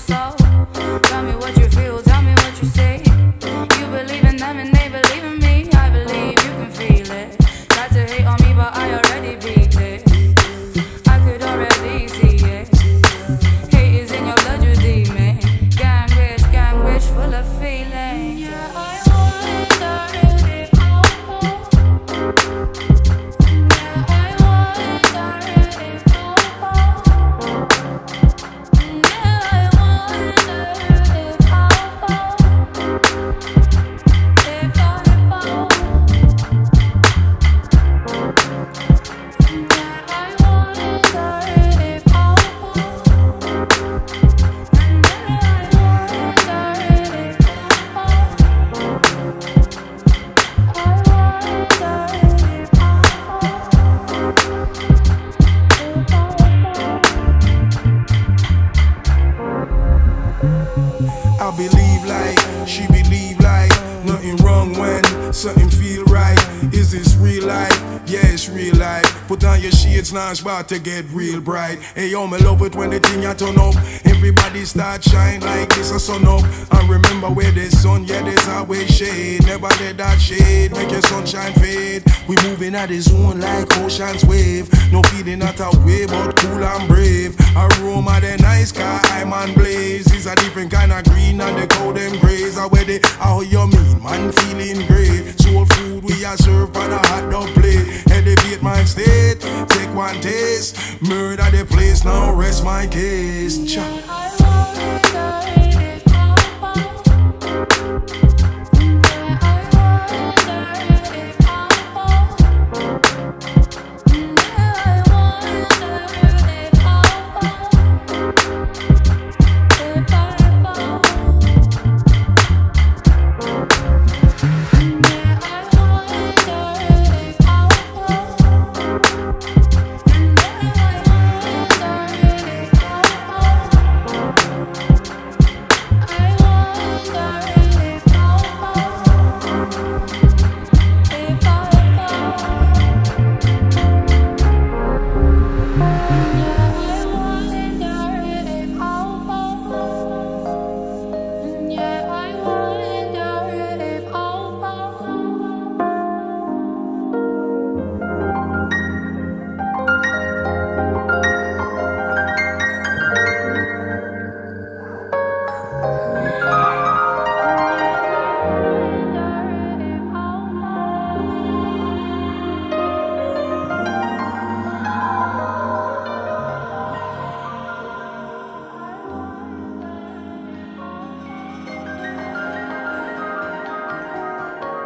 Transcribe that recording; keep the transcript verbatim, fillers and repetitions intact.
soul. Tell me what you feel, tell me what you say. You believe in them and they believe in me. I believe you can feel it. Try to hate on me, but I already beat it. I could already see it. Hate is in your blood, you demon. Gang wish, gang wish, full of feeling. Yeah, I wonder if I'll fall. Yeah, I wonder if I'll fall. Yeah, I wonder if I'll fall. If I fall. Yeah, I wonder if I'll fall. I believe like, she believe like, nothing wrong when something feel right. Is this real life? Yeah, it's real life. Put on your shades now, it's about to get real bright. Hey yo, me love it when the thing I turn up. Everybody start shine like this a sun up. And remember where there's sun, yeah, there's always shade. Never let that shade make your sunshine fade. We moving at the zone like ocean's wave. No feeling not a way, but cool and brave. Aroma the nice car, I'm on blaze. It's a different kind of green and the cow them grays. I wear the how you mean, man feeling great. Soul food we are served on a hot dog plate. Elevate my state, take one taste. Murder the place, now rest my case. Cha.